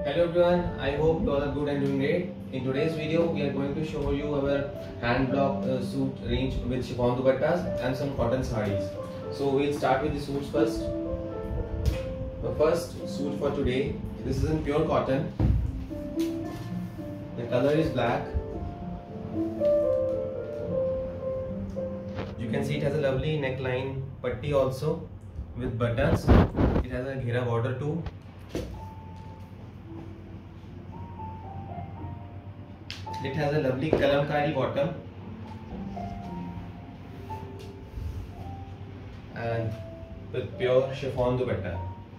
Hello everyone, I hope you all are good and doing great. In today's video, we are going to show you our hand block suit range with chiffon dupattas and some cotton sarees. So we'll start with the suits first. The first suit for today, this is in pure cotton. The color is black. You can see it has a lovely neckline patti also with buttons. It has a ghera border too. It has a lovely kalamkari bottom and with pure chiffon dupatta.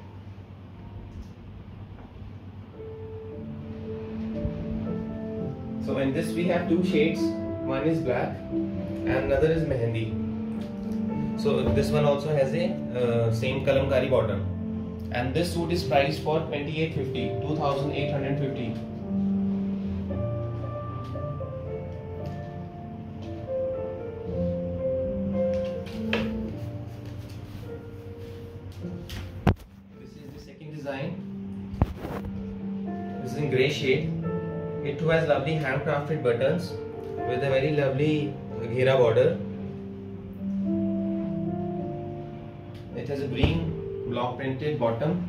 So in this we have two shades. One is black and another is mehendi. So this one also has a same kalamkari bottom. And this suit is priced for 2850. Design. This is in grey shade. It too has lovely handcrafted buttons with a very lovely ghera border. It has a green block printed bottom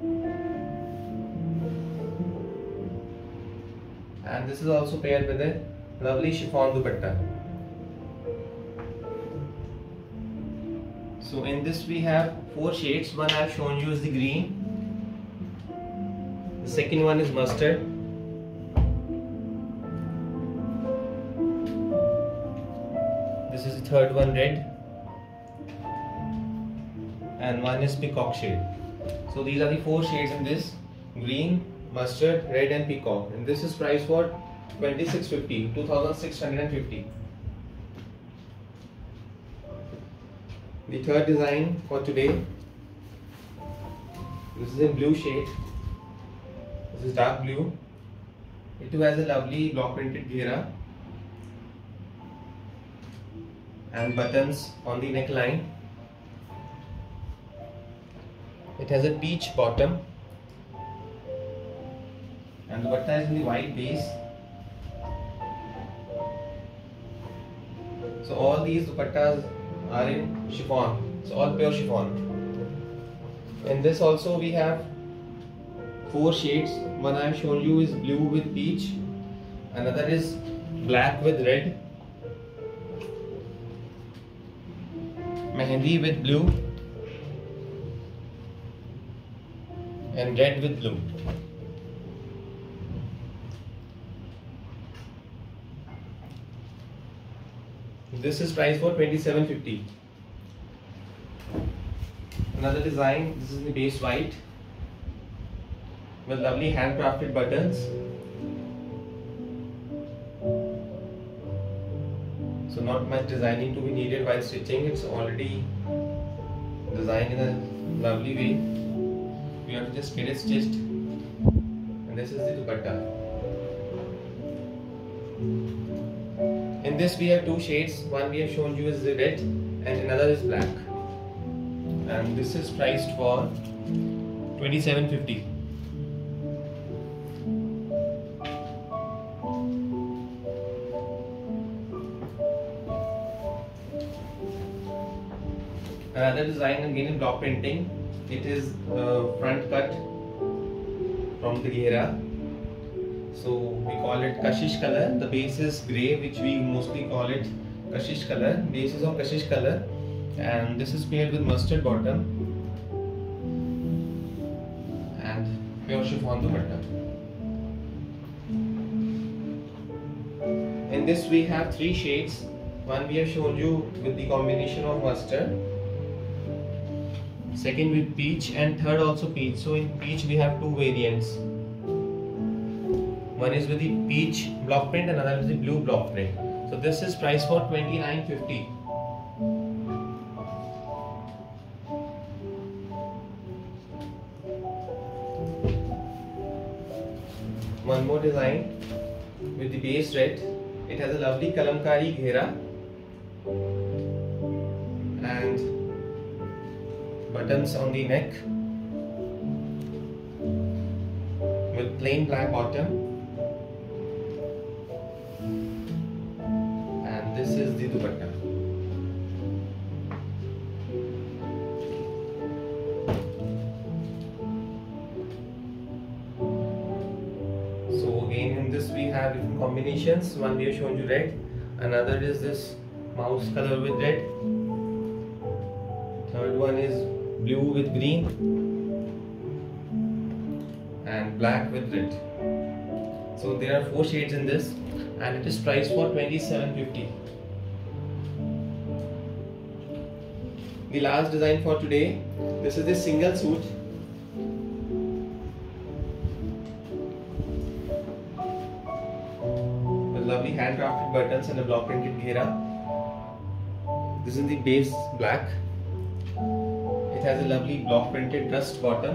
and this is also paired with a lovely chiffon dupatta. So in this we have four shades. One I have shown you is the green. The second one is mustard. This is the third one, red. And one is peacock shade. So these are the four shades in this: green, mustard, red and peacock. And this is priced for 2650. The third design for today. This is in blue shade. This is dark blue. It too has a lovely block printed ghera and buttons on the neckline. It has a peach bottom and the dupatta is in the white base. So all these dupattas are in chiffon. It's all pure chiffon. In this also we have four shades. One I have shown you is blue with peach, another is black with red, mehendi with blue and red with blue. This is priced for 2750. Another design, this is in the base white with lovely handcrafted buttons. So not much designing to be needed while stitching. It's already designed in a lovely way. We have to just get it stitched. And this is the dupatta. In this we have two shades. One we have shown you is the red and another is black. And this is priced for 2750. Another design again in block printing. It is front cut from the ghera. So we call it kashish color. The base is grey, which we mostly call it kashish color. Base is of kashish color, and this is paired with mustard bottom and pure chiffon dupatta. In this we have three shades. One we have shown you with the combination of mustard, second with peach, and third also peach. So in peach we have two variants. One is with the peach block print and another is the blue block print. So this is priced for 2950. One more design with the base red. It has a lovely kalamkari ghera and buttons on the neck with plain black bottom, and this is the dupatta. So again in this we have different combinations. One we have shown you red, another is this mouse color with red, third one is blue with green, and black with red. So there are 4 shades in this, and it is priced for $27.50. The last design for today, this is the single suit. With lovely handcrafted buttons and a block printed ghera. This is the base black. It has a lovely block printed rust bottom.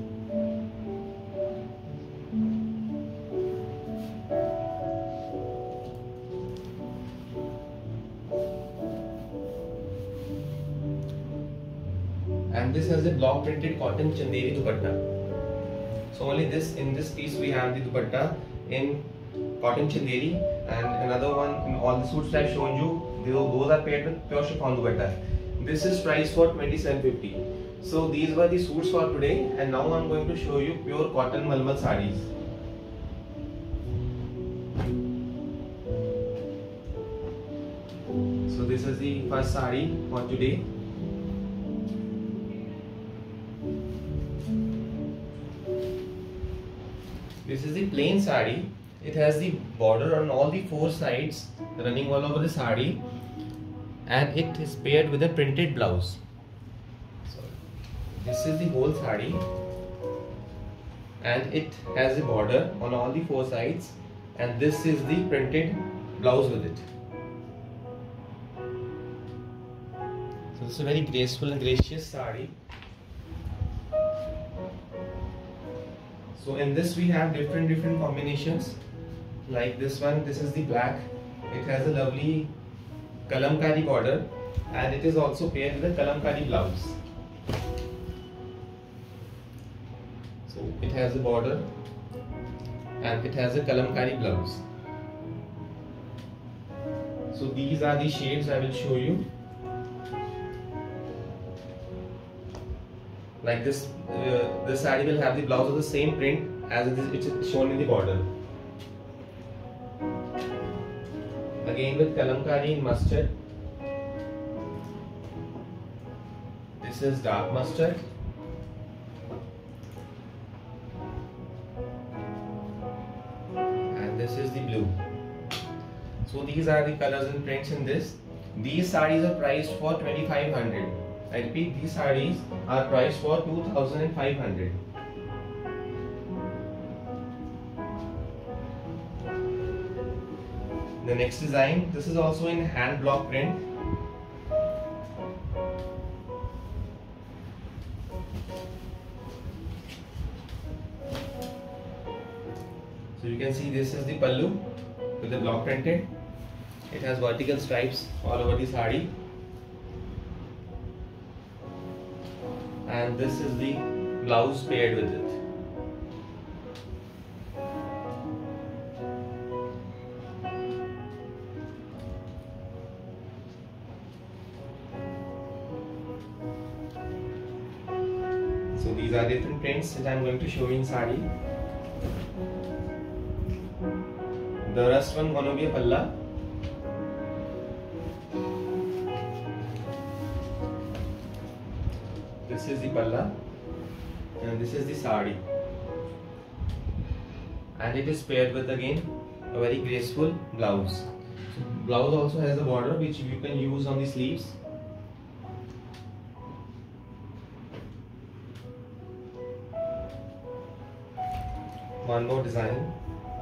And this has a block printed cotton chanderi dupatta. So only this, in this piece we have the dupatta in cotton chanderi, and another one in all the suits that I've shown you, those are paired with pure chiffon dupatta. This is priced for $27.50. So these were the suits for today, and now I'm going to show you pure cotton malmal sarees. So this is the first saree for today. This is the plain saree. It has the border on all the 4 sides running all over the saree, and it is paired with a printed blouse. So this is the whole saree, and it has a border on all the 4 sides, and this is the printed blouse with it. So this is a very graceful and gracious saree. So in this we have different combinations, like this one. This is the black. It has a lovely kalamkari border, and it is also paired with a kalamkari blouse. So it has a border and it has a kalamkari blouse. So these are the shades I will show you. Like this, this saree will have the blouse of the same print as it is shown in the border. Again with kalamkari in mustard. This is dark mustard. And this is the blue. So these are the colors and prints in this. These sarees are priced for $2,500. I repeat, these sarees are priced for $2,500. The next design, this is also in hand block print. So you can see this is the pallu with the block printed. It has vertical stripes all over the saree. And this is the blouse paired with it. So these are different prints that I am going to show you in saree. The rust one gonna be a palla. This is the palla, and this is the saree, and it is paired with again a very graceful blouse. So blouse also has a border which you can use on the sleeves. One more design.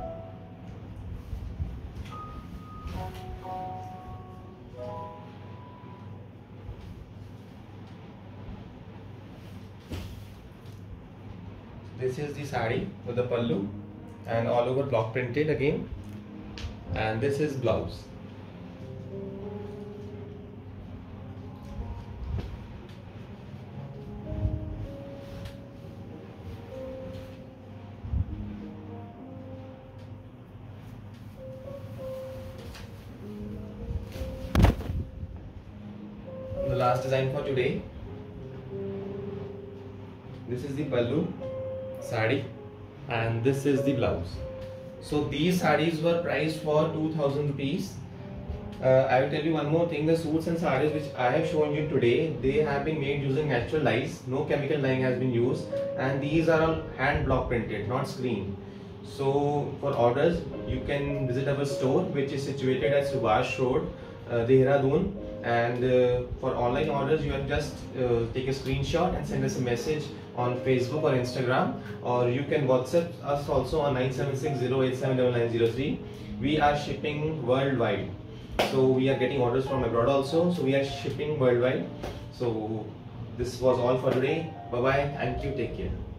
This is the saree with the pallu and all over block printed again, and this is blouse. last design for today. This is the pallu sari and this is the blouse. So these sarees were priced for 2000 rupees. I will tell you one more thing, the suits and sarees which I have shown you today, they have been made using natural dyes, no chemical dyeing has been used, and these are all hand block printed, not screen. So for orders, you can visit our store which is situated at Subhash Road, Dehradun, and for online orders you can just take a screenshot and send us a message on Facebook or Instagram, or you can WhatsApp us also on 97608799903. We are shipping worldwide. So we are getting orders from abroad also, so we are shipping worldwide. So this was all for today. Bye bye. Thank you. Take care.